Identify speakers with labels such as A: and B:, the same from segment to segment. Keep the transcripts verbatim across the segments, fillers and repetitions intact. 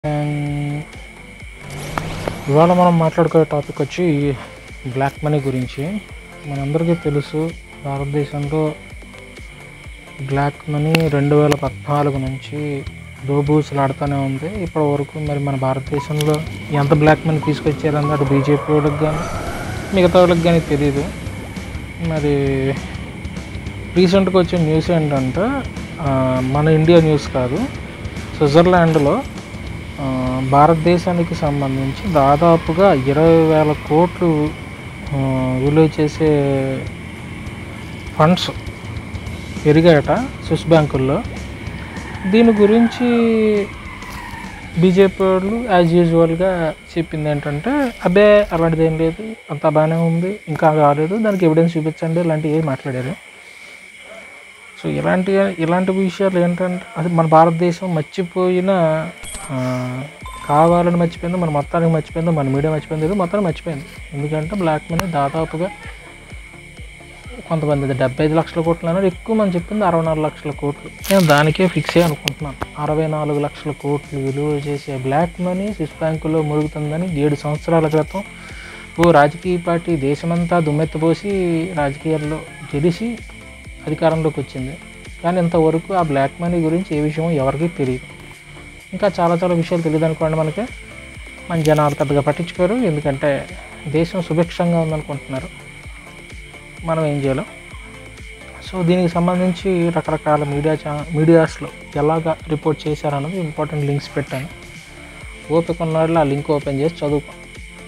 A: And ఇవాళ మనం మాట్లాడుకునే టాపిక్ వచ్చి బ్లాక్ మనీ గురించి. మనందరికీ తెలుసు, భారతదేశంలో బ్లాక్ మనీ రెండు వేల పద్నాలుగు నుంచి దోబూసులాడుతూనే ఉంది. ఇప్పటి వరకు మరి మన భారతదేశంలో ఎంత బ్లాక్ మనీ తీసుకొచ్చారని అటు బీజేపీ వాళ్ళకి కానీ మిగతా వాళ్ళకి కానీ తెలియదు. మరి రీసెంట్గా వచ్చే న్యూస్ ఏంటంటే, మన ఇండియా న్యూస్ కాదు, స్విట్జర్లాండ్లో భారతదేశానికి సంబంధించి దాదాపుగా ఇరవై వేల కోట్లు విలువ చేసే ఫండ్స్ పెరిగాయట స్విస్ బ్యాంకుల్లో. దీని గురించి బీజేపీ వాళ్ళు యాజ్ యూజువల్గా చెప్పింది ఏంటంటే, అబ్బే అలాంటిది ఏం లేదు, అంతా బాగానే ఉంది, ఇంకా కాలేదు, దానికి ఎవిడెన్స్ చూపించండి, ఇలాంటివి ఏమి మాట్లాడారు. సో ఇలాంటి ఇలాంటి విషయాలు ఏంటంటే, అది మన భారతదేశం మర్చిపోయిన, కావాలని మర్చిపోయిందో, మన మొత్తానికి మర్చిపోయిందో, మన మీడియా మర్చిపోయిందో, మొత్తానికి మర్చిపోయింది. ఎందుకంటే బ్లాక్ మనీ దాదాపుగా కొంతమంది డెబ్బై ఐదు లక్షల కోట్లు అన్నారు, ఎక్కువ మంది చెప్పింది అరవై నాలుగు లక్షల కోట్లు. నేను దానికే ఫిక్స్ అయ్యి అనుకుంటున్నాను. అరవై నాలుగు లక్షల కోట్లు విలువ చేసే బ్లాక్ మనీ స్విస్ బ్యాంకులో మురుగుతుందని ఏడు సంవత్సరాల క్రితం ఓ రాజకీయ పార్టీ దేశమంతా దుమ్మెత్తపోసి రాజకీయాల్లో గెలిచి అధికారంలోకి వచ్చింది. కానీ ఇంతవరకు ఆ బ్లాక్ మనీ గురించి ఏ విషయం ఎవరికీ తెలియదు. ఇంకా చాలా చాలా విషయాలు తెలియదు అనుకోండి. మనకి మన జనాలు పెద్దగా పట్టించుకోరు, ఎందుకంటే దేశం సుభిక్షంగా ఉందనుకుంటున్నారు. మనం ఏం చేయలేం. సో దీనికి సంబంధించి రకరకాల మీడియా ఛా మీడియాస్లో ఎలాగా రిపోర్ట్ చేశారన్నది ఇంపార్టెంట్ లింక్స్ పెట్టాను. ఓపిక ఉన్నవాళ్ళు ఆ లింక్ ఓపెన్ చేసి చదువుకో.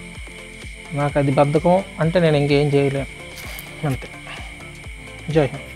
A: నాకు అది బద్ధకం అంటే నేను ఇంకేం చేయలేను, అంతే. జై హింద్.